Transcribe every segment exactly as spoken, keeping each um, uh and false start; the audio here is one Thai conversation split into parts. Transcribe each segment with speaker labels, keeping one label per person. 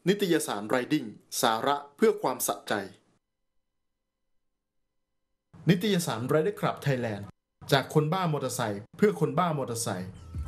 Speaker 1: นิตยสารไรดิ้งสาระเพื่อความสะใจ นิตยสาร Rider Club Thailand จากคนบ้ามอเตอร์ไซค์เพื่อคนบ้ามอเตอร์ไซค์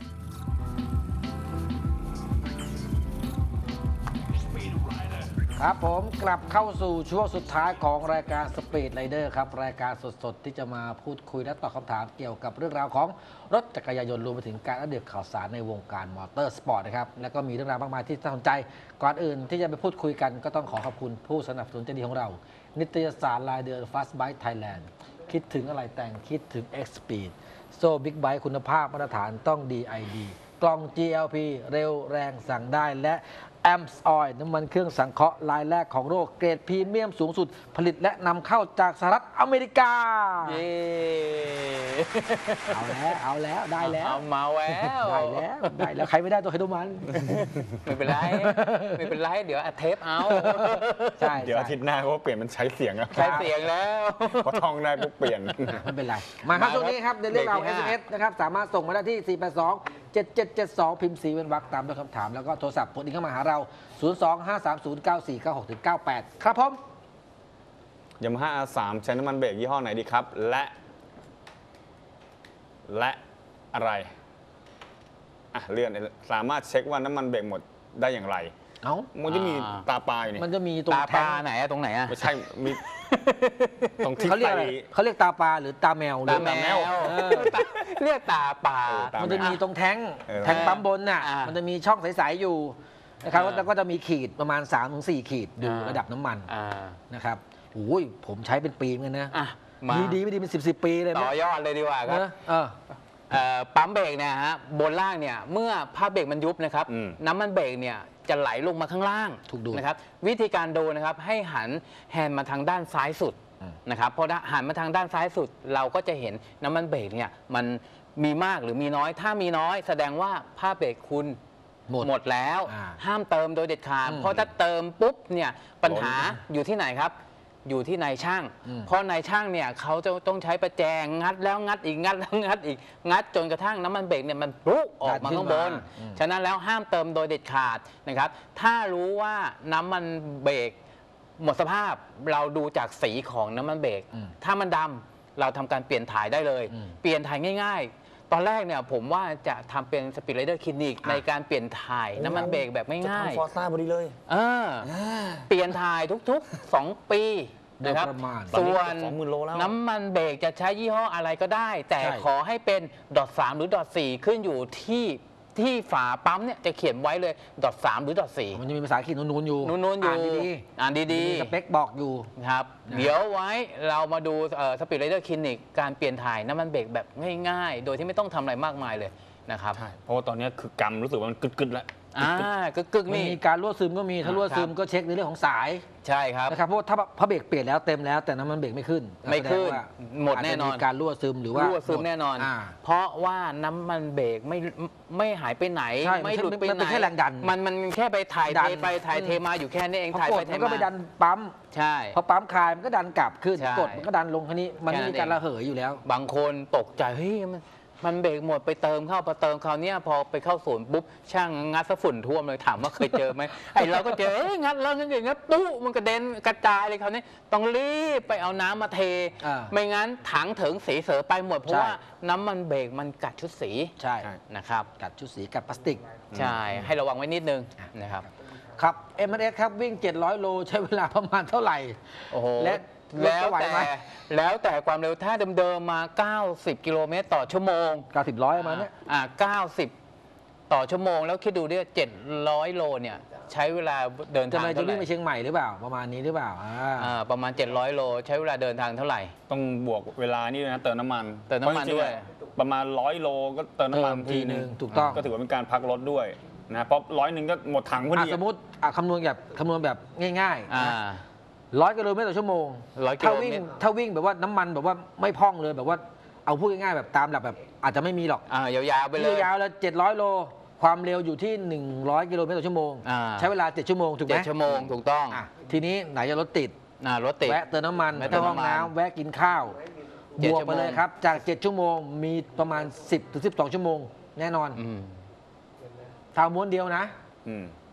Speaker 2: ครับผมกลับเข้าสู่ช่วงสุดท้ายของรายการ Speed Rider ครับรายการสดๆที่จะมาพูดคุยและตอบคำถามเกี่ยวกับเรื่องราวของรถจักรยานยนต์รวมไปถึงการอัปเดตข่าวสารในวงการมอเตอร์สปอร์ตนะครับแล้วก็มีเรื่องราวมากมายที่น่าสนใจก่อนอื่นที่จะไปพูดคุยกันก็ต้องขอขอบคุณผู้สนับสนุนใจดีของเรานิตยสารรายเดือน Fast Bike Thailand คิดถึงอะไรแต่งคิดถึง X Speed โซ่บิ๊กไบค์คุณภาพมาตรฐานต้อง ดี ไอ ดี กล่อง จี แอล พี เร็วแรงสั่งได้และแอมส์ออยล์น้ำมันเครื่องสังเคราะห์รายแรกของโลกเกรดพรีเมียมสูงสุดผลิตและนำเข้าจากสหรัฐอเมริกาเย้เอาแล้วเอาแล้วได้แล้ว
Speaker 3: เอามาแล้ว
Speaker 2: ได้แล้วได้แล้วใครไม่ได้ตัวใครตัวมัน
Speaker 3: ไม่เป็นไรไม่เป็นไรเดี๋ยวอัดเทปเอา
Speaker 4: ใช่เดี๋ยวอาทิตย์หน้าเขาเปลี่ยนมันใช้เสียงแล้ว
Speaker 3: ใช้เสียงแล้ว
Speaker 4: พอท่องได้ปุ๊บเปลี่ยน
Speaker 2: ไม่เป็นไรมาครับช่วงนี้ครับในเรื่องราว เอส เอ็ม เอส นะครับสามารถส่งมาได้ที่สี่ แปด สอง เจ็ด เจ็ด เจ็ด สองพิมพ์สีเป็นวรรคตามด้วยคำถามแล้วก็โทรศัพท์กดอินเข้ามาหาเราศูนย์ สอง ห้า สาม ศูนย์ เก้า สี่ เก้า หก เก้า แปดครับผม
Speaker 4: ยามาฮ่า อาร์ สาม ใช้น้ำมันเบรกยี่ห้อไหนดีครับและและอะไรอ่ะเลื่อนสามารถเช็คว่าน้ำมันเบรกหมดได้อย่างไร
Speaker 2: เอ้า
Speaker 4: มันจะมีตาปลาอยู่นี่
Speaker 2: มันจะมีตรง
Speaker 3: ตาปลาไหนอะตรงไหนอะ
Speaker 4: ไม่ใช่มีตรงที่
Speaker 2: เขาเรียกอะไรเขาเรียกตาปลาหรือตาแมวหรือ
Speaker 3: ตาแมวเรียกตาปลา
Speaker 2: มันจะมีตรงแท้งแท้งปั๊มบนน่ะมันจะมีช่องใสๆอยู่นะครับแล้วก็จะมีขีดประมาณ สามถึงสี่ ขีดดูระดับน้ำมันนะครับโอ้ยผมใช้เป็นปีเหมือนกันนะดีดีไม่ดีเป็นสิบสิบปีเลย
Speaker 3: ต่อยอดเลยดีกว่าครับปั๊มเบรกเนี่ยฮะบนล่างเนี่ยเมื่อผ้าเบรกมันยุบนะครับน้ำมันเบรกเนี่ยจะไหลลงมาข้างล่าง
Speaker 2: ถูกดู
Speaker 3: นะครับวิธีการดูนะครับให้หันแฮนด์มาทางด้านซ้ายสุดนะครับพอหันมาทางด้านซ้ายสุดเราก็จะเห็นน้ำมันเบรกเนี่ยมันมีมากหรือมีน้อยถ้ามีน้อยแสดงว่าผ้าเบรกคุณหมดหมดแล้วห้ามเติมโดยเด็ดขาดเพราะถ้าเติมปุ๊บเนี่ยปัญหาอยู่ที่ไหนครับอยู่ที่นายช่างเพราะนายช่างเนี่ยเขาจะต้องใช้ประแจงงัดแล้วงัดอีกงัดแล้วงัดอีกงัดจนกระทั่งน้ำมันเบรกเนี่ยมันปลุกออกมาข้างบนฉะนั้นแล้วห้ามเติมโดยเด็ดขาดนะครับถ้ารู้ว่าน้ำมันเบรกหมดสภาพเราดูจากสีของน้ำมันเบรกถ้ามันดำเราทำการเปลี่ยนถ่ายได้เลยเปลี่ยนถ่ายง่ายๆตอนแรกเนี่ยผมว่าจะทำเป็นสปีดไรเดอร์คลินิกในการเปลี่ยนถ่ายน้ำมันเบรกแบบง่าย
Speaker 4: ๆฟอร์ซ่าพอดีเลย
Speaker 3: เออเปลี่ยนถ่ายทุกๆสองปีนะครับส่วนน้ำมันเบรกจะใช้ยี่ห้ออะไรก็ได้แต่ขอให้เป็นดอทสามหรือดอทสี่ขึ้นอยู่ที่ที่ฝาปั๊มเนี่ยจะเขียนไว้เลยดอทสามหรือดอทสี่
Speaker 2: มันจะมีภาษาอังกฤษนูนๆอยู่
Speaker 3: นูนๆอยู่อ่านดี
Speaker 2: ๆสเปคบอกอยู่
Speaker 3: ครับเดี๋ยวไว้เรามาดูสปีดไรเดอร์คลินิกการเปลี่ยนถ่ายน้ำมันเบรกแบบง่ายๆโดยที่ไม่ต้องทำอะไรมากมายเลยนะครับ
Speaker 4: เพราะว่าตอนนี้คือกำรู้สึกว่ามันกึดๆแล้ว
Speaker 3: อ่ากึกๆนี่
Speaker 2: มีการรั่วซึมก็มีถ้ารั่วซึมก็เช็คในเรื่องของสาย
Speaker 3: ใช่ครับ
Speaker 2: นะครับเพราะถ้าพระเบรกเปลี่ยนแล้วเต็มแล้วแต่น้ำมันเบรกไม่ขึ้น
Speaker 3: ไม่ขึ้นหมดแน่นอน
Speaker 2: การรั่วซึมหรือว่า
Speaker 3: รั่วซึมแน่นอนเพราะว่าน้ำมันเบรกไม่ไม่หายไปไหนไม่หลุดไปไหน
Speaker 2: แค่แรงดัน
Speaker 3: มันมันแค่ไปถ่ายเทไปถ่ายเทมาอยู่แค่นี้เองถ่ายไปถ่ายมา
Speaker 2: ก็ไปดันปั๊ม
Speaker 3: ใช่
Speaker 2: พอปั๊มคลายมันก็ดันกลับขึ้นกดมันก็ดันลงแค่นี้มันไม่มีการระเหยอยู่แล้ว
Speaker 3: บางคนตกใจเฮ้ยมันมันเบรกหมดไปเติมเข้าพอเติมคราวนี้พอไปเข้าศูนย์ปุ๊บช่างงัดสะฝุ่นท่วมเลยถามว่าเคยเจอไหมไอเราก็เจอเอ้ยงัดแล้วงัดอย่างเงี้ยปุ๊บมันกระเด็นกระจายเลยคราวนี้ต้องรีบไปเอาน้ำมาเทไม่งั้นถังถึงสีเสือไปหมดเพราะว่าน้ำมันเบรกมันกัดชุดสี
Speaker 2: ใช่
Speaker 3: นะครับ
Speaker 2: กัดชุดสีกัดพลาสติก
Speaker 3: ใช่ให้ระวังไว้นิดนึงนะครับ
Speaker 2: ครับ เอ็ม เอส ครับวิ่งเจ็ดร้อยโลใช้เวลาประมาณเท่าไหร่
Speaker 3: โอ้โหและแล้วแต่แล้วแต่ความเร็วถ้าเดิมๆมาเก้าสิบกิโลเมตรต่อชั่วโมง
Speaker 2: เก้าสิบร้อยประมาณนี้
Speaker 3: อ่าเก้าสิบต่อชั่วโมงแล้วคิดดูดิเจ็ดร้อยโลเนี่ยใช้เวลาเดินทางเท่าไหร่
Speaker 2: จะวิ่งไปเชียงใหม่หรือเปล่าประมาณนี้หรือเปล่า
Speaker 3: อ่าประมาณเจ็ดร้อยโลใช้เวลาเดินทางเท่าไหร่
Speaker 4: ต้องบวกเวลานี่นะเติมน้ำมัน
Speaker 3: เติมน้ำมันด้วย
Speaker 4: ประมาณร้อยโลก็เติมน้ำมัน
Speaker 2: ทีนึงถูกต้อง
Speaker 4: ก็ถือว่าเป็นการพักรถด้วยนะเพราะร้อยหนึ่งก็หมดถังพอดี
Speaker 2: สมมติคำนวณแบบคำนวณแบบง่ายๆร้อยกิโลเมตรต่อชั่วโมงถ้าวิ่งถ้าวิ่งแบบว่าน้ำมันแบบว่าไม่พองเลยแบบว่าเอาพูดง่ายๆแบบตามหลักแบบอาจจะไม่มีหรอก
Speaker 3: อ่ายาวๆไปเลย
Speaker 2: ยาวๆแล้วเจ็ดร้อยโลความเร็วอยู่ที่หนึ่งร้อยกิโลเมตรต่อชั่วโมงใช้เวลาเจ็ดชั่วโมงถูกไหม
Speaker 3: เจ็ดชั่วโมงถูกต้อง
Speaker 2: ทีนี้ไหนจะรถติด
Speaker 3: รถติด
Speaker 2: แวะเติมน้ำมันแวะเข้าห้องน้ำแวะกินข้าวบวกไปเลยครับจากเจ็ดชั่วโมงมีประมาณสิบถึงสิบสองชั่วโมงแน่นอนทางม้วนเดียวนะ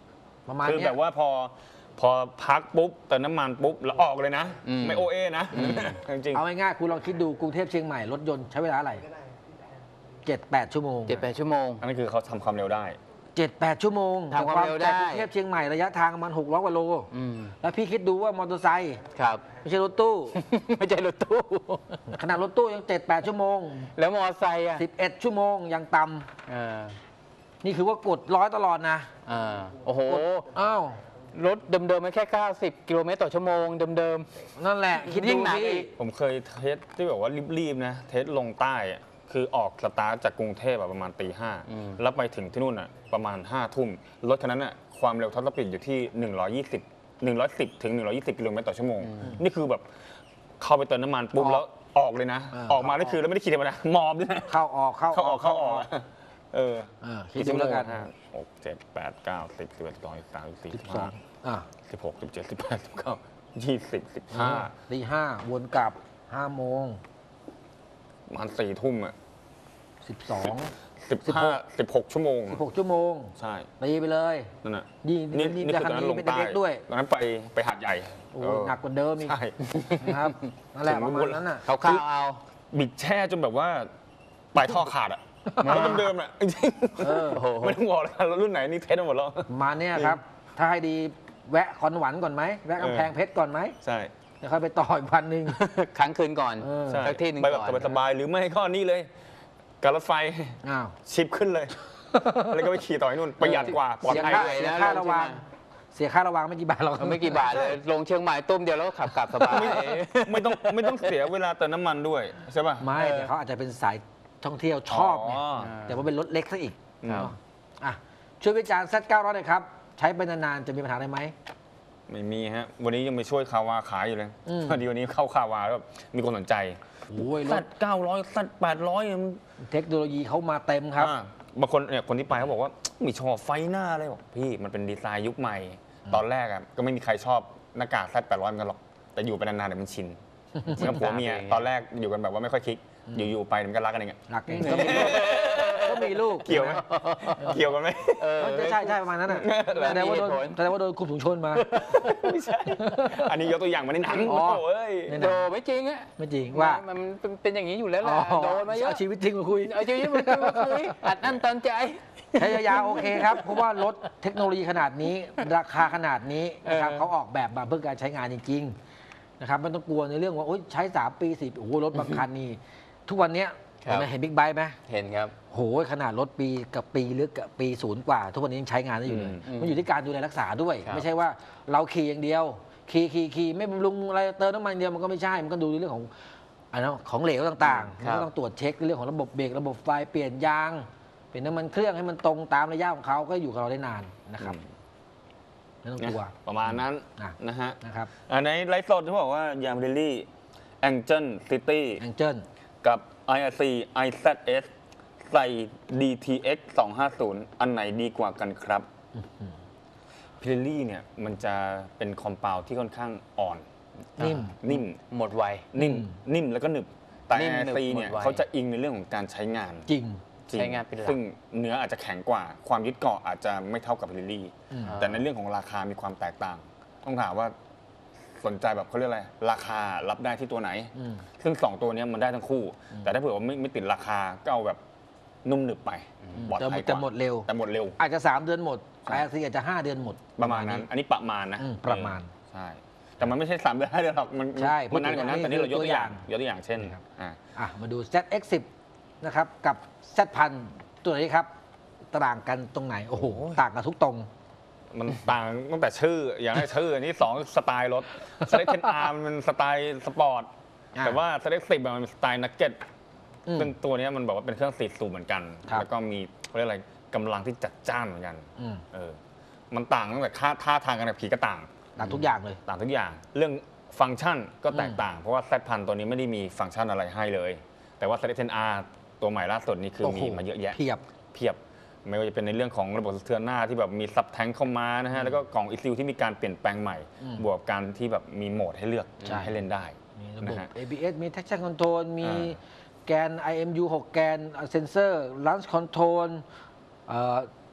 Speaker 2: ประมาณ
Speaker 4: คือ
Speaker 2: เนี้
Speaker 4: แบ
Speaker 2: ย
Speaker 4: บว่าพอพอพักปุ๊บเติมน้ำมันปุ๊บแล้วออกเลยนะ
Speaker 3: อืม
Speaker 4: ไม่โอเอนะจริง
Speaker 2: เอาง่ายๆคุณลองคิดดูกรุงเทพเชียงใหม่รถยนต์ใช้เวลาอะไรเจ็ดแปดชั่วโมง
Speaker 3: เจ็ดแปดชั่วโมง
Speaker 4: ๆอันนั้นคือเขาทำความเร็วได้
Speaker 2: เจ็ดแปดชั่วโมง
Speaker 3: ทำความเร็วได้
Speaker 2: จากกรุงเทพเชียงใหม่ระยะทางประมาณหกร้อยกว่าโล
Speaker 3: อืม
Speaker 2: แล้วพี่คิดดูว่ามอเตอร์ไซค์
Speaker 3: ครับ
Speaker 2: ไม่ใช่รถตู้
Speaker 3: ไม่ใช่รถตู้
Speaker 2: ขนาดรถตู้ยังเจ็ดแปดชั่วโมง
Speaker 3: แล้วมอไซค์อ่ะ
Speaker 2: สิบเอ็ดชั่วโมงยังต่
Speaker 3: เออ
Speaker 2: ำนี่คือว่ากดร้อยตลอดนะ
Speaker 3: เออโอ้โห
Speaker 2: กดอ้าว
Speaker 3: รถเดิมๆมันแค่ เก้าสิบ กิโลเมตรต่อชั่วโมงเดิม
Speaker 2: นั่นแหละคิด
Speaker 3: ยิ่
Speaker 2: ดู
Speaker 3: งหนัก
Speaker 2: พี่
Speaker 3: อีก
Speaker 4: ผมเคยเทสที่แบบว่ารีบๆนะเทสลงใต้อะคือออกสตาร์ทจากกรุงเทพอะประมาณตีห้า
Speaker 3: อืม
Speaker 4: แล้วไปถึงที่นู่นอะประมาณห้าทุ่มรถคันนั้นอะความเร็วท็อปสปีดอยู่ที่ หนึ่งร้อยยี่สิบ หนึ่งร้อยสิบ ถึง หนึ่งร้อยยี่สิบ กิโลเมตรต่อชั่วโมง นี่คือแบบเข้าไปเติมน้ำมันปุ๊บ
Speaker 2: ออก
Speaker 4: แล้วออกเลยนะ
Speaker 2: เออ
Speaker 4: ออกมานี่คือแล้วไม่ได้ขี่ธรรมดามอบด้วยนะ
Speaker 2: เข้าออกเข้า
Speaker 4: เข้าออกเข้าออกเออ
Speaker 2: เออคิดดูแล้วกัน
Speaker 4: ห้าหกเจ็ดแปดเก้าสิบสิบเอ็ดสิบสองสิบสามสิบสี่
Speaker 2: สิ
Speaker 4: สิ
Speaker 2: บบ สอ
Speaker 4: ห้าง
Speaker 2: อ่ะ
Speaker 4: สิบหกสิบเจ็ดสิบแปดสิบเก้ายี่สิบสิบห้า
Speaker 2: ตีห้าวนกลับห้าโมง
Speaker 4: ประมาณสี่ทุ่มอะ
Speaker 2: สิบสอง
Speaker 4: สิบห้าสิบหกชั่วโมง
Speaker 2: หกชั่วโมง
Speaker 4: ใช่
Speaker 2: ตีไปเลย
Speaker 4: นั่นน่ะ
Speaker 2: นี่
Speaker 4: นี่
Speaker 2: นี่
Speaker 4: นี่
Speaker 2: รา
Speaker 4: คือ
Speaker 2: คา
Speaker 4: ตอนนั้น
Speaker 2: นี้
Speaker 4: ลง
Speaker 2: เป็น
Speaker 4: ใต้
Speaker 2: เด็กๆด้วย
Speaker 4: ตอนนั้นไปไปหาดใหญ่
Speaker 2: โอ้
Speaker 4: เออ
Speaker 2: หนักกว่าเดิมอีก
Speaker 4: ใช่
Speaker 2: นะครับนั่นแหละ
Speaker 4: ถึง
Speaker 2: ประมาณนั้นน่ะ
Speaker 3: ๆเขาข้าวๆเอา
Speaker 4: บิดแช่จนแบบว่าปลายท่อขาดอ่ะรถเดิมๆอ่ะจริง
Speaker 2: เออ
Speaker 3: โอ้โห
Speaker 4: ๆไม่ต้องบอกเลยรถรุ่นไหนนี่เทสมาหมดแล้ว
Speaker 2: มาเนี่ยครับ ถ้าให้ดีแวะคอนหวันก่อนไหมแวะกำแพงเพชรก่อนไหม
Speaker 4: ใช่
Speaker 2: เดี๋ยวค่อยไปต่ออีกวันหนึ่ง
Speaker 3: ค้างคืนก่อน
Speaker 2: เออ
Speaker 4: ใช่
Speaker 3: สักที่หนึ่ง
Speaker 4: ไปแบบ
Speaker 3: ก่อน
Speaker 4: สบายๆหรือไม่ก็นี่เลยการรถไฟ
Speaker 2: อ้าว
Speaker 4: ชิปขึ้นเลย แล้วก็ไปขี่ต่อที่นู่นประหยัดกว่าปลอด
Speaker 2: เสีย
Speaker 4: ภัย
Speaker 2: ค่า
Speaker 3: เลย
Speaker 2: เสีย
Speaker 3: นะ
Speaker 2: ค่า
Speaker 3: ลง
Speaker 2: ระวัง
Speaker 3: ใช่ไหม
Speaker 2: เสียค่าระวังไม่กี่บาทหรอก
Speaker 3: ไม่กี่บาทเลย ลงเชียงใหม่ตุ้มเดียวแล้วก็ขับกลับสบาย
Speaker 4: ไม่ต้องไม่ต้องเสียเวลาเติมน้ำมันด้วยใช่ป่ะ
Speaker 2: ไม่
Speaker 3: เออ
Speaker 2: แต่เขาอาจจะเป็นสายท่องเที่ยวชอบไง
Speaker 4: อ๋อ
Speaker 2: แต่ว่าเป็นรถเล็กซะอีก
Speaker 3: ครับ
Speaker 2: อ่ะช่วยวิจารณ์ แซด เก้าร้อย หน่อยครับ ใช้ไปนานๆจะมีปัญหาอะไรไหม
Speaker 4: ไม่มีฮะวันนี้ยังไปช่วยคาวาขายอยู่เลย
Speaker 2: อืม
Speaker 4: พอดีวันนี้เข้าคาวาแล้วมีคนสนใจ
Speaker 2: โอ้ยร
Speaker 4: สั
Speaker 2: ถ
Speaker 4: ตเก้าร้อยสัตแปดร้อย
Speaker 2: เทคโนโลยีเขามาเต็มครับ
Speaker 4: บางคนเนี่ยคนที่ไปเขาบอกว่ามีชอบไฟหน้าอะไรบอกพี่มันเป็นดีไซน์ยุคใหม่ ตอนแรกอ่ะก็ไม่มีใครชอบหน้ากากแซดแปดร้อยมันกันหรอกแต่อยู่ไปนานๆเดี๋ยวมันชินเหมือนกับผัวเมียตอนแรกอยู่กันแบบว่าไม่ค่อยคลิก อยู่ๆไปมันก็รักกันเองอะ
Speaker 2: หลักเองก็มีลูกก็มีลูก
Speaker 4: เกี่ยวไหมเกี่ยวกันไหม
Speaker 3: เออ
Speaker 2: ใช่ใช่ใช่ประมาณนั้นน่ะ
Speaker 3: แล้ว
Speaker 2: แสดงว่าโดน
Speaker 3: มีเหตุผล
Speaker 2: แสดงว่าโดนคุมถุงชนมา
Speaker 4: ไม่ใช่อันนี้ยกตัวอย่างมาในหนัง
Speaker 2: อ๋อ
Speaker 4: โอ้ย
Speaker 2: ในห
Speaker 3: โด
Speaker 2: นัง
Speaker 3: ไม่จริงอะ
Speaker 2: ไม่จริงว่า
Speaker 3: มันเป็นเป็นอย่างนี้อยู่แล้วแห
Speaker 2: อ๋
Speaker 3: ละ
Speaker 2: อ
Speaker 3: โดนมาเยอะ
Speaker 2: เอาชีวิตจริงมาคุย
Speaker 3: เอาชีวิตมันมาคุยอัดอั้นตันใจ
Speaker 2: ใช้ยาวๆโอเคครับ เพราะว่ารถเทคโนโลยีขนาดนี้ ราคาขนาดนี้นะครับ
Speaker 3: เออ
Speaker 2: เขาออกแบบมาเพื่อการใช้งานจริงๆนะครับไม่ต้องกลัวในเรื่องว่าโอ๊ยใช้สามปีสี่ปีโอ้โหรถบางคันนี่ทุกวันเนี้ย
Speaker 3: ครับ
Speaker 2: เห็นไหมเห็นบิ๊กไบค์ไหม
Speaker 3: เห็นครับ
Speaker 2: โหขนาดรถปีกับปีหรือกับปีศูนย์กว่า ทุกวันนี้ยังใช้งานได้อยู่เลย
Speaker 3: อืม
Speaker 2: มันอยู่ที่การดูแลรักษาด้วย
Speaker 3: ครับ
Speaker 2: ไม่ใช่ว่าเราขี่อย่างเดียว ขี่ขี่ขี่ไม่บำรุงอะไรเติมน้ำมันอย่างเดียวมันก็ไม่ใช่มันก็ดูในเรื่องของอันนั้นของเหลวต่างๆมัน
Speaker 3: ครับ
Speaker 2: ก็ต้องตรวจเช็คในเรื่องของระบบเบรกระบบไฟเปลี่ยนยาง เปลี่ยนน้ำมันเครื่องให้มันตรงตามระยะของเขาก็อยู่กับเราได้นานนะครับไม่ต้องกลัว
Speaker 4: ประมาณนั้น
Speaker 2: อ่ะ
Speaker 4: นะฮะ
Speaker 2: นะครับ
Speaker 4: อันในไลฟ์สดที่บอกว่ายามเรลลี่แองเจิลซิตี้
Speaker 2: แองเจิล
Speaker 4: กับ ไอ อาร์ ซี ไอ แซด เอส ใส่ ดี ที เอ็กซ์ สองห้าศูนย์ อันไหนดีกว่ากันครับพิเรลี่เนี่ยมันจะเป็นคอมเปาที่ค่อนข้างอ่อน
Speaker 2: นิ่ม
Speaker 4: นิ่ม
Speaker 3: หมดไว
Speaker 4: นิ่ม
Speaker 2: อืม
Speaker 4: นิ่มแล้วก็หนึบ แต่
Speaker 3: นิ่ม
Speaker 4: ไอ
Speaker 3: หนึบ
Speaker 4: ซี เนี่ย
Speaker 3: หมดไว
Speaker 4: เขาจะอิงในเรื่องของการใช้งาน
Speaker 2: จริง
Speaker 4: จริ
Speaker 3: ใช้งานเป็นหลัก
Speaker 4: ซึ่งเนื้ออาจจะแข็งกว่า ความยึดเกาะอาจจะไม่เท่ากับพิเรลี่
Speaker 2: อืม
Speaker 4: แต่ในเรื่องของราคามีความแตกต่าง ต้องถามว่าสนใจแบบเขาเรียกอะไร ราคารับได้ที่ตัวไหน
Speaker 2: อืม
Speaker 4: ซึ่งสองตัวเนี้ยมันได้ทั้งคู่ แต่ถ้าเผื่อว่าไม่ไม่ติดราคาก็เอาแบบนุ่มหนึบไปปลอดภัยก
Speaker 2: จะ
Speaker 4: ว่า
Speaker 2: หมดเร็ว
Speaker 4: แต่หมดเร็ว
Speaker 2: อาจจะสามเดือนหมด
Speaker 4: ใช่
Speaker 2: ไอ อาร์ ซี อาจจะห้าเดือนหมด
Speaker 4: ประมาณนั้น อันนี้ประมาณนะ
Speaker 2: อืมประมาณ
Speaker 4: เออใช่ แต่มันไม่ใช่สามเดือนห้าเดือนหรอก มัน
Speaker 2: ใช่
Speaker 4: มันนานกว่านั้น
Speaker 2: พูดถึง
Speaker 4: แต่นี่เรายกตัวอย่าง
Speaker 2: ตัวอย่าง
Speaker 4: ยกตัวอย่างเช่น
Speaker 2: ครับ
Speaker 4: อ่า
Speaker 2: อ่ะมาดู แซด เอ็กซ์ สิบ นะครับ กับ แซด พัน ตัวนี้ครับ ต่างกันตรงไหน โอ้โห ต่างกันทุกตรง
Speaker 4: มันต่างตั้งแต่ชื่อ อย่างแรกชื่อ อันนี้สองสไตล์รถ สเล็กเทนอาร์มันเป็นสไตล์สปอร์ต
Speaker 2: อ่า
Speaker 4: แต่ว่าสเล็กสิบมันเป็นสไตล์นักเก็ต
Speaker 2: อืม
Speaker 4: ซึ่งตัวเนี้ยมันบอกว่าเป็นเครื่องสี่สูบเหมือนกัน
Speaker 2: ครับ
Speaker 4: แล้วก็มีเขาเรียกอะไรกำลังที่จัดจ้านเหมือนกัน
Speaker 2: อืม
Speaker 4: เออ มันต่างตั้งแต่ค่าท่าทางการขับขี่ก็ต่าง
Speaker 2: ต่างทุกอย่างเลย
Speaker 4: ต่างทุกอย่าง เรื่องฟังก์ชันก็แตกต่าง เพราะว่า Z พันตัวนี้ไม่ได้มีฟังก์ชันอะไรให้เลย แต่ว่า Z เอ็กซ์ เท็น อาร์ ตัวใหม่ล่าสุดนี่คือ
Speaker 2: โอ้โห
Speaker 4: มีมาเยอะแยะ
Speaker 2: เพียบ
Speaker 4: เพียบ ไม่ว่าจะเป็นในเรื่องของระบบสะเทือนหน้าที่แบบมีซับแทงเข้ามานะฮะ แล้วก็กล่อง อี ซี ยู ที่มีการเปลี่ยนแปลงใหม่
Speaker 2: อืม
Speaker 4: บวกการที่แบบมีโหมดให้เลือก
Speaker 2: ใช่
Speaker 4: ให้เล่นได้
Speaker 2: มีระบบ
Speaker 4: นะฮะ
Speaker 2: เอ บี เอส มี traction control มี
Speaker 4: อ่า
Speaker 2: แกน ไอ เอ็ม ยู หก แกนเซนเซอร์ launch control เอ่อ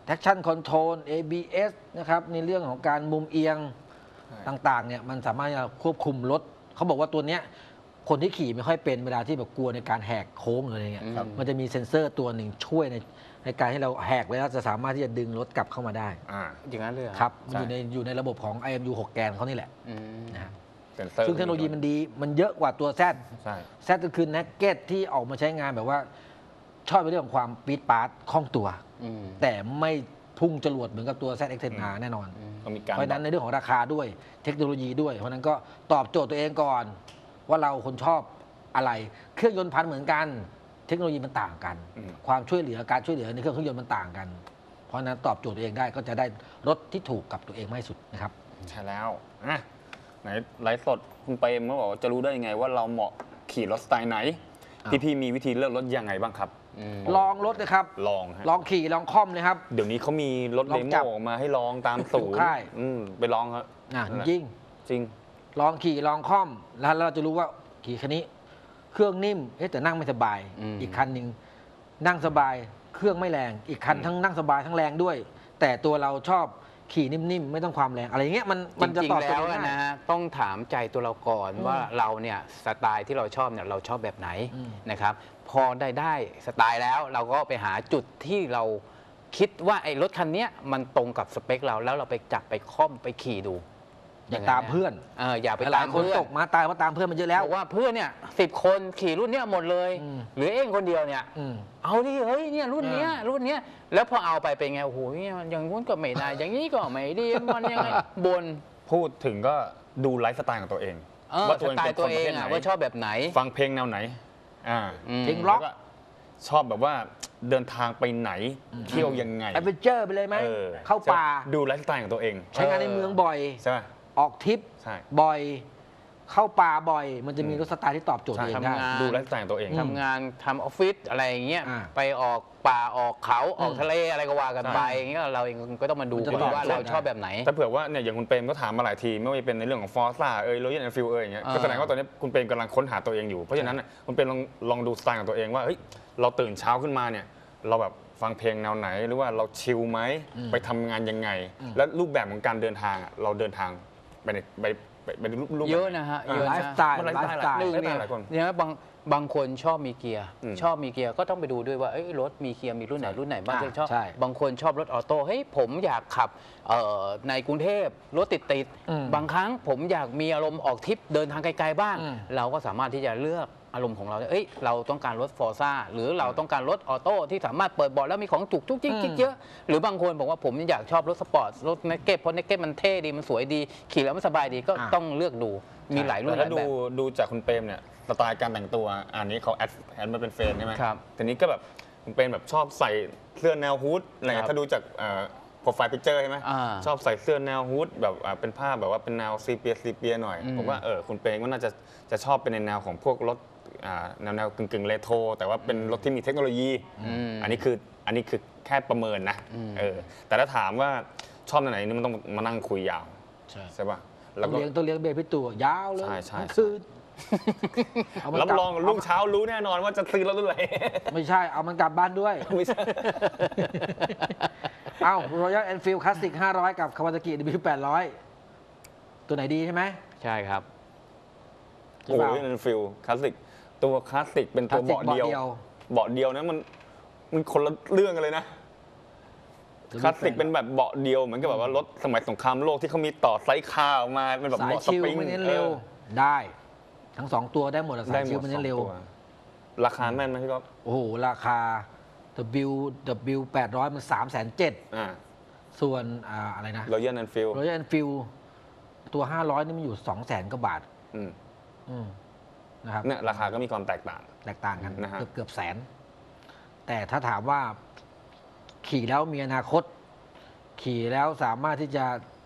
Speaker 2: traction control เอ บี เอส นะครับในเรื่องของการมุมเอียง
Speaker 4: ใช่
Speaker 2: ต่างๆเนี่ยมันสามารถจะควบคุมรถเขาบอกว่าตัวเนี้ยคนที่ขี่ไม่ค่อยเป็นเวลาที่แบบกลัวในการแหกโค้งหรืออะไรเงี้ย
Speaker 3: ครับ
Speaker 2: มันจะมีเซ็นเซอร์ตัวหนึ่งช่วยในในการให้เราแหกแล้วจะสามารถที่จะดึงรถกลับเข้ามาได้
Speaker 4: อ่า
Speaker 3: อย่างนั้นเลยเหอ
Speaker 2: ครับมัน
Speaker 4: ใช่
Speaker 2: อยู่ในอยู่ในระบบของ ไอ เอ็ม ยู หก แกนเขานี่แหละ
Speaker 3: อืม
Speaker 2: นะฮะ
Speaker 4: เซ็นเซอร์
Speaker 2: ซึ่งเทคโนโลยีมันดีมันเยอะกว่าตัว Z
Speaker 4: ใช่
Speaker 2: Z ก็คือ Naked ที่ออกมาใช้งานแบบว่า ชอบในเรื่องของความปี๊ดปาร์ตคล่องตัว
Speaker 3: อืม
Speaker 2: แต่ไม่พุ่งจรวดเหมือนกับตัว แซด เอ็กซ์ เท็น อาร์ แน่นอน
Speaker 4: ก็มีการ
Speaker 2: เพราะฉะนั้นในเรื่องของราคาด้วยเทคโนโลยีด้วย เพราะฉะนั้นก็ตอบโจทย์ตัวเองก่อน ว่าเราคนชอบอะไร เครื่องยนต์พันเหมือนกัน เทคโนโลยีมันต่างกัน
Speaker 4: อืม
Speaker 2: ความช่วยเหลือการช่วยเหลือในเครื่องเครื่องยนต์มันต่างกัน เพราะฉะนั้นตอบโจทย์ตัวเองได้ก็จะได้รถที่ถูกกับตัวเองมากที่สุดนะครับ
Speaker 4: ใช่แล้วอ่ะไหนไลฟ์สดคุณเปรมก็บอกว่าจะรู้ได้ยังไงว่าเราเหมาะขี่รถสไตล์ไหน
Speaker 2: อ้าว
Speaker 4: พี่พี่มีวิธีเลือกรถยังไงบ้างครับ
Speaker 3: อืม
Speaker 2: ลองรถเลยครับ
Speaker 4: ลองฮะ
Speaker 2: ลองขี่ลองคล่อมเลยครับ
Speaker 4: เดี๋ยวนี้เขามีรถ
Speaker 2: ลอ
Speaker 4: เด
Speaker 2: ง
Speaker 4: โม
Speaker 2: จับ
Speaker 4: ออกมาให้ลองตามศูนย์
Speaker 2: ค่าย
Speaker 4: อืมไปลองครับ
Speaker 2: อ่ะ
Speaker 4: นั่นแหละ
Speaker 2: จริง
Speaker 4: จริง
Speaker 2: ลองขี่ลองคล่อมแล้วเราจะรู้ว่าขี่คันนี้ เครื่องนิ่มเอ๊ะแต่นั่งไม่สบาย
Speaker 3: อืม
Speaker 2: อีกคันหนึ่งนั่งสบาย เครื่องไม่แรง อีกคัน
Speaker 4: อืม
Speaker 2: ทั้งนั่งสบายทั้งแรงด้วย แต่ตัวเราชอบขี่นิ่มๆไม่ต้องความแรงอะไรอย่างเงี้ยมัน
Speaker 3: จ
Speaker 2: มันจะ
Speaker 3: ริง
Speaker 2: ตอบ
Speaker 3: ๆ
Speaker 2: โจ
Speaker 3: แล้
Speaker 2: ท
Speaker 3: ว
Speaker 2: ย์ได้
Speaker 3: นะฮะต้องถามใจตัวเราก่อน
Speaker 2: อืม
Speaker 3: ว่าเราเนี่ยสไตล์ที่เราชอบเนี่ยเราชอบแบบไหน
Speaker 2: อืม
Speaker 3: นะครับ พอได้ได้สไตล์แล้วเราก็ไปหาจุดที่เราคิดว่าไอ้รถคันเนี้ยมันตรงกับสเปคเราแล้วเราไปจับไปค่อมไปขี่ดู
Speaker 2: อย่าตามเพื่อน
Speaker 3: เอออย่าไป
Speaker 2: หลา
Speaker 3: ตาย ม
Speaker 2: คน
Speaker 3: เพื่อน
Speaker 2: ตกมาตายเพราะตามเพื่อนมันเยอะแล้ว
Speaker 3: บอกว่าเพื่อนเนี่ยสิบคนขี่รุ่นเนี้ยหมดเลย
Speaker 2: อืม
Speaker 3: หรือเองคนเดียวเนี่ย
Speaker 2: อืม
Speaker 3: เอาดิเฮ้ยเนี่ยรุ่นเนี้ย
Speaker 2: อ่า
Speaker 3: รุ่นเนี้ยแล้วพอเอาไปเป็นไงโอ้โหเนี่ยอย่างงู้นก็ไม่ได้ อย่างนี้ก็ไม่ดีมันยังไงบน
Speaker 4: พูดถึงก็ดูไลฟ์สไตล์ของตัวเอง
Speaker 3: เออ
Speaker 4: ว่า
Speaker 3: สไตล์ตัวเอง
Speaker 4: ป็นคนประภทไหน
Speaker 3: อะว่าชอบแบบไหน
Speaker 4: ฟังเพลงแนวไหนอ่า
Speaker 3: อืม
Speaker 2: เพลงร็อก
Speaker 4: แล้วชอบแบบว่าเดินทางไปไหนเที่ยวยังไง
Speaker 2: แอดเวนเจอร์ไปเลยไหม
Speaker 4: ออ
Speaker 2: เข้าป่า
Speaker 4: ดูไลฟ์สไตล์ของตัวเอง
Speaker 2: ใช้งานในเมืองบ่อย
Speaker 4: ใช่ไหม
Speaker 2: ออกทริป
Speaker 4: ใช่
Speaker 2: บ่อย เข้าป่าบ่อย มันจะมี
Speaker 4: อืม
Speaker 2: รถสไตล์ที่ตอบโจทย์ตัวเองได้
Speaker 3: ทำงาน
Speaker 4: ดูไลฟ์สไตล์ของตัวเอง
Speaker 2: ม
Speaker 3: ทำงานทำออฟฟิศอะไรอย่างเงี้ย
Speaker 2: อ่า
Speaker 3: ไปออกป่าออกเขาออก
Speaker 2: อืม
Speaker 3: ทะเลอะไรก็ว่ากัน
Speaker 4: ใช่
Speaker 3: ไปอย่างเงี้ยเราเองก็ต้องมาดู
Speaker 2: มันจะ
Speaker 3: ก่อน
Speaker 2: ตอบ
Speaker 3: ว่า
Speaker 2: โจทย์
Speaker 3: เรา
Speaker 2: ได้
Speaker 3: ชอบแบบไหน
Speaker 4: ถ้าเผื่อว่าเนี่ยอย่างคุณเปรมก็ถามมาหลายทีไม่ว่าจะเป็นในเรื่องของฟอร์ซ่าเอยโรยัลแอนด์ฟิลเอยอย่างเงี้ย
Speaker 3: อ่า
Speaker 4: ก็แสดงว่าตอนนี้คุณเปรมกำลังค้นหาตัวเองอยู่ เพราะฉะนั้นน่ะคุณเปรมลองลองดูสไตล์ของตัวเองว่าเฮ้ยเราตื่นเช้าขึ้นมาเนี่ยเราแบบฟังเพลงแนวไหนหรือว่าเราชิลไหม
Speaker 2: อืม
Speaker 4: ไปทำงานยังไง
Speaker 2: อืม
Speaker 4: และรูปแบบของการเดินทางอ่ะเราเดินทางไปในไปไปไปรูปรูปแบบ
Speaker 3: เยอะนะฮะ
Speaker 4: อ่า
Speaker 3: เยอะ
Speaker 2: ไล
Speaker 3: นะ
Speaker 2: ฟ์สไตล์
Speaker 4: มัน
Speaker 2: ไล
Speaker 4: ไลฟ์
Speaker 2: ฟ์
Speaker 4: ส
Speaker 2: ส
Speaker 4: ไต
Speaker 2: ไต
Speaker 4: ล์
Speaker 2: ล์
Speaker 3: หนึ่ง
Speaker 4: ไม่
Speaker 3: เนี่ย
Speaker 4: หลายคน
Speaker 3: เนี่ยบางบางคนชอบมีเกียร์
Speaker 4: อืม
Speaker 3: ชอบมีเกียร์ก็ต้องไปดูด้วยว่าเอ้ยรถมีเกียร์มีรุ่นไหนรุ่นไหนบ้าง
Speaker 2: อ่า
Speaker 3: ที่ชอบ
Speaker 2: ใช่
Speaker 3: บางคนชอบรถออโต้เฮ้ยผมอยากขับเอ่อในกรุงเทพรถติดติดๆ
Speaker 2: อืม
Speaker 3: บางครั้งผมอยากมีอารมณ์ออกทริปเดินทางไกลๆบ้าง
Speaker 2: อืม
Speaker 3: เราก็สามารถที่จะเลือกอารมณ์ของเราได้เอ้ยเราต้องการรถฟอร์ซ่าหรือเราต้องการรถออโต้ที่สามารถเปิดเบาะแล้วมีของจุกจุกจิกจิกเยอะหรือบางคนบอกว่าผมอยากชอบรถสปอร์ตรถเนกเก็ตเพราะเนกเก็ตมันเท่ดีมันสวยดีขี่แล้วมันสบายดีก็
Speaker 2: อ่า
Speaker 3: ต้องเลือกดูมีหลายรุ่นห
Speaker 4: แต่
Speaker 3: ลา
Speaker 4: ถ้าย
Speaker 3: แบ
Speaker 4: ดู
Speaker 3: บ
Speaker 4: ดูจากคุณเปรมเนี่ยสไตล์การแต่งตัวอันนี้เขาแอดแอดมาเป็นเฟรนใช่ไหม
Speaker 3: ครับ
Speaker 4: ทีนี้ก็แบบคุณเปรมแบบชอบใส่เสื้อแนวฮูดอะไร
Speaker 3: ครั
Speaker 4: เงี้
Speaker 3: บ
Speaker 4: ยถ้าดูจากโปรไฟล์พิกเจอร์ใช่ไหม
Speaker 3: อ่า
Speaker 4: ชอบใส่เสื้อแนวฮูดแบบอ่าเป็นผ้าแบบว่าเป็นแนวซีเปียซีเปียหน่อย
Speaker 3: อืม
Speaker 4: ผมว่าเออคุณเปรมก็น่าจะจะชอบเป็นในแนวของพวกรถอ่าแนวแนวกึ่งกึ่งเรโทรแต่ว่าเป็นรถที่มีเทคโนโลยี
Speaker 3: อืม
Speaker 4: อันนี้คืออันนี้คือแค่ประเมินนะ
Speaker 3: อืม
Speaker 4: เออแต่ถ้าถามว่าชอบในไหนนี่มันต้องมานั่งคุยยาว
Speaker 2: ใช่
Speaker 4: ใช่ป่ะ
Speaker 2: ต้
Speaker 4: แล้
Speaker 2: อ
Speaker 4: ว
Speaker 2: ง
Speaker 4: ก็
Speaker 2: เลี้ยงต้องเลี้ยงเบบี้ตัวยาวเลย
Speaker 4: ใช่ใช่
Speaker 2: ทั้งคืนเอามัน
Speaker 4: รับ
Speaker 2: กลับ
Speaker 4: รองรุ่งเช้ารู้แน่นอนว่าจะซื้อรถรุ่นไหน
Speaker 2: ไม่ใช่ เอามันกลับบ้านด้วย
Speaker 4: ไม่ใช่
Speaker 2: เอ้า Royal Enfield Classic ห้าร้อยกับ Kawasaki ดับเบิลยู แปดร้อย ตัวไหนดีใช่ไหม
Speaker 3: ใช่ครับ
Speaker 2: ใช่
Speaker 4: โอ้
Speaker 2: เปล่า
Speaker 4: ยนันฟิลคลาสสิกตัวคลาสสิกเป็นตัว
Speaker 2: Classic
Speaker 4: เบาะเดียว
Speaker 2: เบาะเดียว
Speaker 4: เบาะเดียวนะมันมันคนละเรื่องกันเลยนะคลาสสิกเป็นแบบเบาะเดียวเหมือนกับแบบว่ารถสมัยสงครามโลกที่เขามีต่อไซส์คาร์ออกมาเป็นแบบ
Speaker 2: สาย
Speaker 4: เบาะส
Speaker 2: ชิล
Speaker 4: ปริง
Speaker 2: ไม่เน้นเร็ว ได้ ทั้งสองตัวได้หมดอะ
Speaker 4: ได้
Speaker 2: สาย
Speaker 4: หม
Speaker 2: ชิล
Speaker 4: ด
Speaker 2: ไม่
Speaker 4: ส
Speaker 2: เน้
Speaker 4: อง
Speaker 2: นเร็ว
Speaker 4: ตัวราคาแม่นไหมพี่ก๊อฟ
Speaker 2: โอ้โห ราคา W W แปดร้อยมันสามแสนเจ็ด
Speaker 4: อ่า
Speaker 2: ส่วนอ่าอะไรนะ
Speaker 4: รอยัลนันฟิล
Speaker 2: Royal Enfield ตัว ห้าร้อยนี่มันอยู่สองแสนกว่าบาท
Speaker 4: อืม
Speaker 2: อืมนะครับ
Speaker 4: เนี่ยราคาก็มีความแตกต่าง
Speaker 2: แตกต่างกัน
Speaker 4: นะฮะ
Speaker 2: เกือบเกือบแสน แต่ถ้าถามว่าขี่แล้วมีอนาคต ขี่แล้วสามารถที่จะ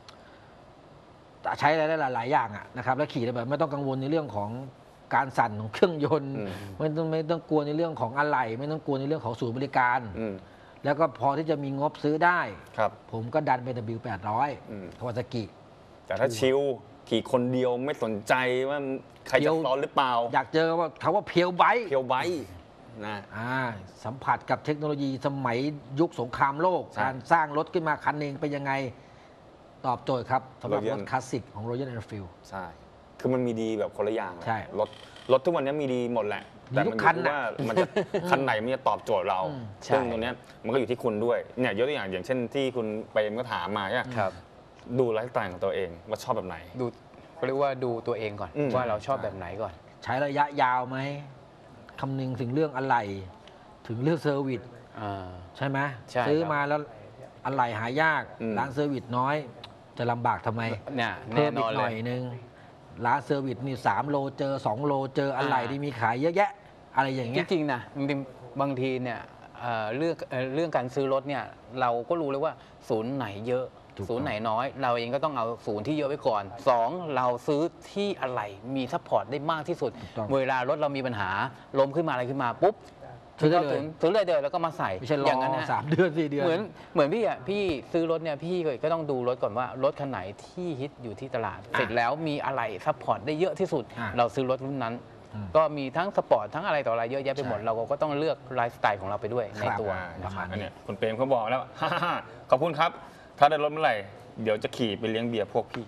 Speaker 2: ใช้อะไรได้หลาย ๆ อย่างอะนะครับ แล้วขี่ได้แบบไม่ต้องกังวลในเรื่องของการสั่นของเครื่องยนต์
Speaker 4: อืม
Speaker 2: ไม่ต้องไม่ต้องกลัวในเรื่องของอะไหล่ไม่ต้องกลัวในเรื่องของศูนย์บริการ
Speaker 4: อืม
Speaker 2: แล้วก็พอที่จะมีงบซื้อได้
Speaker 4: ครับ
Speaker 2: ผมก็ดันไป ดับเบิลยู แปดร้อย
Speaker 4: อืม
Speaker 2: คาวาซากิ
Speaker 4: แต่ถ้าชิลขี่คนเดียวไม่สนใจว่าใคร
Speaker 2: เพี
Speaker 4: จะ
Speaker 2: ยว
Speaker 4: ซ้อนหรือเปล่า
Speaker 2: อยากเจอว่าเขาว่าเพียวไบค์
Speaker 4: เพียวไบค์นะ
Speaker 2: อ่าสัมผัสกับเทคโนโลยีสมัยยุคสงครามโลก
Speaker 4: ใช่
Speaker 2: การสร้างรถขึ้นมาคันหนึ่งเป็นยังไงตอบโจทย์ครับสำหรับร
Speaker 4: Royal
Speaker 2: ถคลาสสิกของ Royal Enfield
Speaker 4: ใช่ คือมันมีดีแบบคนละอย่างแหละ
Speaker 2: ใช่
Speaker 4: รถรถทุกวันนี้มีดีหมดแหละ
Speaker 2: มี
Speaker 4: แต่
Speaker 2: ทุ
Speaker 4: มั
Speaker 2: ก
Speaker 4: น
Speaker 2: คัน
Speaker 4: อยู่ที่
Speaker 2: น่ะ
Speaker 4: ว่ามันจะ คันไหนมันจะตอบโจทย์เรา
Speaker 2: อืม
Speaker 3: ใช่
Speaker 4: ซึ่งตรงเนี้ยมันก็อยู่ที่คุณด้วยเนี่ยยกตัวอย่างอย่างเช่นที่คุณเปรมก็ถามมาเนี่ย
Speaker 3: ครับ
Speaker 4: ดูไลฟ์สไตล์ของตัวเองว่าชอบแบบไหน
Speaker 3: ดูเขาเรียกว่าดูตัวเองก่อน
Speaker 4: อืม
Speaker 3: ว่าเราชอบแบบไหนก่อน
Speaker 2: ใช้ระยะยาวไหมคำนึงถึงเรื่องอะไหล่ถึงเรื่องเซอร์วิส
Speaker 3: อ่า
Speaker 2: ใช่ไหม
Speaker 3: ใช่
Speaker 2: ซื้อ
Speaker 3: ครับ
Speaker 2: มาแล้วอะไหล่หายาก
Speaker 4: อืม
Speaker 2: ร้านเซอร์วิสน้อย จะลำบากทำไม
Speaker 3: เนี่ย
Speaker 2: เพิ่
Speaker 3: แน่
Speaker 2: ม
Speaker 3: น
Speaker 2: อี
Speaker 3: อก น
Speaker 2: ห
Speaker 3: เล
Speaker 2: น่อย ยนึงร้านเซอร์วิสนี่สามโลเจอสองโลเจออะไหล่
Speaker 3: อ่า
Speaker 2: ที่มีขายเยอะแยะ อะไรอย่าง
Speaker 3: จ
Speaker 2: เงี้ย
Speaker 3: ริงๆนะมันเป็นบางทีเนี่ยเอ่อเรื่องเอ่อเรื่องการซื้อรถเนี่ยเราก็รู้เลยว่าศูนย์ไหนเยอะ
Speaker 2: ถูกต้อง
Speaker 3: ศูนย์ไหนน้อย เราเองก็ต้องเอาศูนย์ที่เยอะไว้ก่อนสองเราซื้อที่อะไรมีซัพพอร์ตได้มากที่สุด
Speaker 2: ถูกต้อง
Speaker 3: เวลารถเรามีปัญหาล้มขึ้นมาอะไรขึ้นมาปุ๊บ
Speaker 2: ซื้อได้เลย
Speaker 3: ถึงซื้อเลยเดินแล้วก็มาใส่
Speaker 2: ไม่ใช่ร
Speaker 3: อย่าง
Speaker 2: อ
Speaker 3: นั้นนะ
Speaker 2: สามเดือนสี่เดือน
Speaker 3: เหมือนเหมือนพี่อ่ะพี่ซื้อรถเนี่ยพี่ก็ต้องดูรถก่อนว่ารถคันไหนที่ฮิตอยู่ที่ตลาด เสร็จแล้วมีอะไรซัพพอร์ตได้เยอะที่สุด
Speaker 2: อ่ะ
Speaker 3: เราซื้อรถรุ่นนั้น
Speaker 2: อืม
Speaker 3: ก็มีทั้งสปอร์ตทั้งอะไรต่ออะไรเยอะแยะไปหมด
Speaker 2: ใช่
Speaker 3: เราก็ต้องเลือกไลฟ์สไตล์ของเราไปด้วยใน
Speaker 2: ครับ
Speaker 3: ตัว
Speaker 4: อ่า
Speaker 2: ประมาณนี้
Speaker 4: อันเนี้ยคุณเปรมเขาบอกแล้ว ฮ่าฮ่าขอบคุณครับ ถ้าได้รถเมื่อไหร่เดี๋ยวจะขี่ไปเลี้ยงเบียร์พวกพี่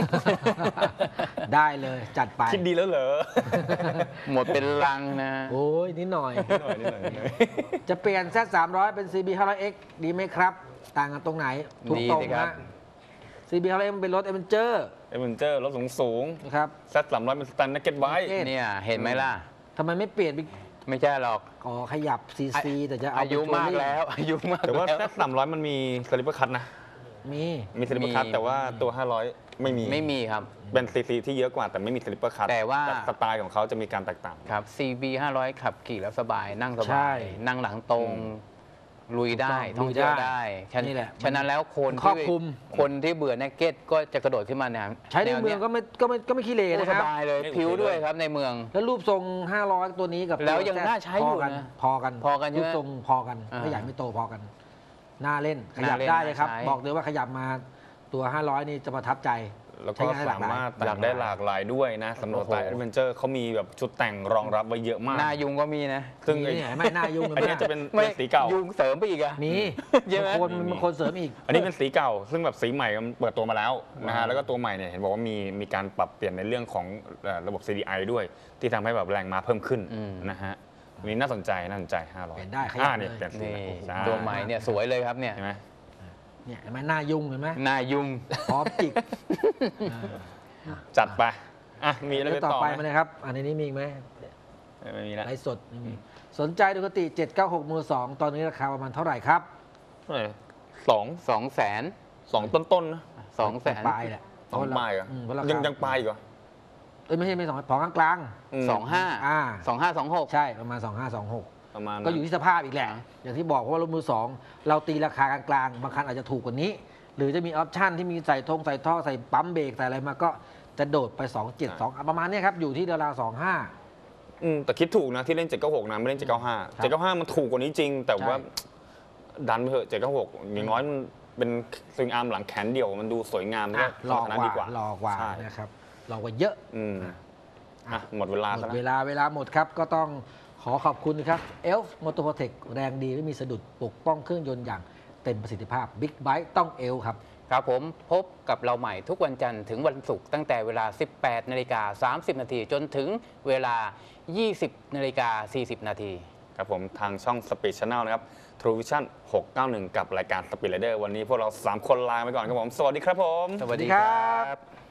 Speaker 2: ได้เลยจัดไป
Speaker 4: คิดดีแล้วเหรอ
Speaker 3: หมดเป็นลังนะ
Speaker 2: โอ้ยนิดหน่อย
Speaker 4: นิดหน่อยนิดหน่อยนิดหน่อย
Speaker 2: จะเปลี่ยน แซด สามร้อย เป็น ซี บี ห้าร้อยเอ็กซ์ ดีไหมครับ ต่างกันตรงไหนทุก
Speaker 3: ดี
Speaker 2: ตรง
Speaker 3: สิครับ
Speaker 2: นะ ซี บี ห้าร้อยเอ็กซ์ เป็นรถ Adventure
Speaker 4: เอเวนเจอร์รถสูงสูง
Speaker 2: นะครับ
Speaker 4: แซดสามร้อยเป็นสแตนนักเก็ตไว้
Speaker 2: Naked
Speaker 3: เนี่ยเห็นไหมล่ะ
Speaker 2: ทำไมไม่เปลี่ยนเป็น
Speaker 3: ไม่ใช่หรอก
Speaker 2: อ๋อขยับ ซี ซี แต่จะเอา
Speaker 3: อายุ
Speaker 2: เป็น
Speaker 3: มาก
Speaker 2: touring
Speaker 3: แล้ว อายุมาก
Speaker 4: แต่ว่า
Speaker 3: แล้ว
Speaker 4: แซดสามร้อยมันมีสลิปเปอร์คัทนะ
Speaker 2: มี
Speaker 4: มีสลิปเปอร์คัท
Speaker 3: มี
Speaker 4: แต่ว่าตัว ห้าร้อย ไม่มี
Speaker 3: ไม่มีครับ
Speaker 4: เป็นซีซีที่เยอะกว่าแต่ไม่มีสลิปเปอร์คัท
Speaker 3: แต่ว่า
Speaker 4: สไตล์ของเขาจะมีการแตกต่าง
Speaker 3: ครับ ซี บี ห้าร้อย ขับขี่แล้วสบายนั่งส
Speaker 2: ใช่
Speaker 3: บาย นั่งหลังตรง
Speaker 4: อืม
Speaker 3: ลุยได้
Speaker 2: ถูกต้อง
Speaker 3: ท่องเที่ยว
Speaker 2: ลุยได้
Speaker 3: ได้ฉะ
Speaker 2: นี่แหละ
Speaker 3: ฉะนั้นแล้วคน
Speaker 2: ครอบ
Speaker 3: ที่
Speaker 2: คลุม
Speaker 3: คนที่เบื่อแนกเก็ตก็จะกระโดดขึ้นมาแนว
Speaker 2: ใช้ในเมืองก็ไม่ก็ไม่ก็ไม่ขี้เหร่
Speaker 3: โอ้
Speaker 2: นะ
Speaker 3: ส
Speaker 2: ครับ
Speaker 3: บายเลย
Speaker 4: ไม่
Speaker 3: ผิว
Speaker 4: โอเค
Speaker 3: ด้วย
Speaker 4: ด้วย
Speaker 3: ครับในเมือง
Speaker 2: แล้วรูปทรง ห้าร้อย ตัวนี้กับ
Speaker 3: แล้ว
Speaker 2: ตัว
Speaker 3: ยัง
Speaker 2: Z
Speaker 3: น่าใช้อยู่
Speaker 2: พกัน
Speaker 3: นะ
Speaker 2: พอกัน
Speaker 3: พอกันใช่
Speaker 2: รู
Speaker 3: ไหม
Speaker 2: ปทรงพอกัน
Speaker 3: อ่า
Speaker 2: ไม่ใหญ่ไม่โตพอกัน น่าเล่นขยับ
Speaker 3: น่าเล่น
Speaker 2: ได้เลยครับ
Speaker 3: น่าใช้
Speaker 2: บอกเลยว่าขยับมาตัว ห้าร้อย นี่จะประทับใจ
Speaker 4: แล้วก็
Speaker 2: ใช้งานได้หลากหลาย
Speaker 4: สามารถแต่งได้หลากหลายด้วยนะสำหรับสไตล์
Speaker 3: โอ้
Speaker 4: แอ
Speaker 3: โห
Speaker 4: ดเวนเจอร์เขามีแบบชุดแต่งรองรับไว้เยอะมาก
Speaker 3: หน้ายุงก็มีนะ
Speaker 4: ซึ่ง
Speaker 2: มี
Speaker 4: ไอ้
Speaker 2: เนี่ยไม่น่ายุ่งเลย
Speaker 4: อันเนี้ย
Speaker 2: มาก
Speaker 4: จะเป็นเป็นสีเก่า
Speaker 3: ยุงเสริมไปอีกอะ
Speaker 2: มี
Speaker 3: ใช่ไหม
Speaker 2: บางคนบางคนเสริมอีก
Speaker 4: อันนี้เป็นสีเก่า ซึ่งแบบสีใหม่มันเปิดตัวมาแล้วนะฮะแล้วก็ตัวใหม่เนี่ยเห็นบอกว่ามีมีการปรับเปลี่ยนในเรื่องของเอ่อระบบ ซี ดี ไอ ด้วย ที่ทำให้แบบแรงม้าเพิ่มขึ้น
Speaker 3: อืม
Speaker 4: นะฮะอันนี้น่าสนใจน่าสนใจห้าร้อย
Speaker 2: เปลี่ยนได้ขยับ
Speaker 4: อ่าเนี่ย
Speaker 2: เลย
Speaker 4: เปลี่ยนสี
Speaker 3: นี่
Speaker 4: ใช่
Speaker 3: ตัวใหม่เนี่ยสวยเลยครับเนี่ย
Speaker 4: เห็นไหม
Speaker 2: เนี่ยเห็นไหมหน้ายุ่งเห็นไหม
Speaker 3: หน้ายุง
Speaker 2: พร้อมจิก
Speaker 4: จัดไปอ่ะมีอะไร
Speaker 2: เดี๋ยว
Speaker 4: ไป
Speaker 2: ต่อ
Speaker 4: ต่อ
Speaker 2: ไป
Speaker 4: ไหม
Speaker 2: มาเลยครับ อันนี้มีอีกไหม
Speaker 4: ไม่มีแล้ว
Speaker 2: ไลฟ์สดไม่มีสนใจดูกติ เจ็ดเก้าหก มือสองตอนนี้ราคาประมาณเท่าไหร่ครับ
Speaker 4: เท่าไหร่สอง
Speaker 3: สองแสน
Speaker 4: สองต้นๆนะ
Speaker 3: สองแสน
Speaker 2: ปลายแหละ
Speaker 4: สองปลายเหรอ
Speaker 2: อืมเพราะรา
Speaker 4: ยัง
Speaker 2: คา
Speaker 4: ยังปลายอีกเหรอ
Speaker 2: เอ้ยไม่ใช่ไม่สองของกลาง
Speaker 4: ม
Speaker 3: สองห้า
Speaker 2: อ่า
Speaker 3: สองห้าสองหก
Speaker 2: ๆใช่ประมาณ สองห้าสองหก
Speaker 4: ประมาณ
Speaker 2: ก็อยู่ที่สภาพอีกแหละ อย่างที่บอกเพราะว่ารถมือสองเราตีราคากลางๆบางคันอาจจะถูกกว่านี้ หรือจะมีออปชั่นที่มีใส่ทงใส่ท่อใส่ปั๊มเบรกใส่อะไรมาก็จะโดดไป สองเจ็ด สอง ประมาณเนี้ยครับ อยู่ที่ราวๆสองห้า
Speaker 4: อืมแต่คิดถูกนะที่เล่นเจ็ดเก้าหกนะไม่เล่นเจ็ดเก้าห้า
Speaker 2: ครับ
Speaker 4: เจ็ดเก้าห้ามันถูกกว่านี้จริง แต่ว่า
Speaker 2: ใช่
Speaker 4: ดันไปเถอะเจ็ดเก้าหกอย่างน้อยมันเป็นสวิงอาร์มหลังแขนเดี่ยวมันดูสวยงามก็
Speaker 2: อ่ะรอ
Speaker 4: ข
Speaker 2: ก
Speaker 4: นาด
Speaker 2: ว่า
Speaker 4: ดีกว่า
Speaker 2: รอกว่า
Speaker 4: ใช่
Speaker 2: นะครับรอกว่าเยอะ
Speaker 4: อืมอ่ะหมดเวลา
Speaker 2: หม
Speaker 4: ซะ
Speaker 2: ด
Speaker 4: แล้ว
Speaker 2: เวลาเวลาหมดครับ ก็ต้องขอขอบคุณครับ เอลฟ์ Motor Protect แรงดีไม่มีสะดุดปกป้องเครื่องยนต์อย่างเต็มประสิทธิภาพ Big Bike ต้องเอลครับ
Speaker 3: ครับผมพบกับเราใหม่ทุกวันจันทร์ถึงวันศุกร์ตั้งแต่เวลา สิบแปดนาฬิกาสามสิบนาทีจนถึงเวลา ยี่สิบนาฬิกาสี่สิบนาที
Speaker 4: ครับผมทางช่อง Speed Channel นะครับ True Vision หกเก้าหนึ่งกับรายการ Speed Rider วันนี้พวกเราสามคนลาไปก่อนครับผม สวัสดีครับผม
Speaker 3: สวัสดี
Speaker 2: สวัสดีค
Speaker 3: ค
Speaker 2: รั
Speaker 3: รับ บ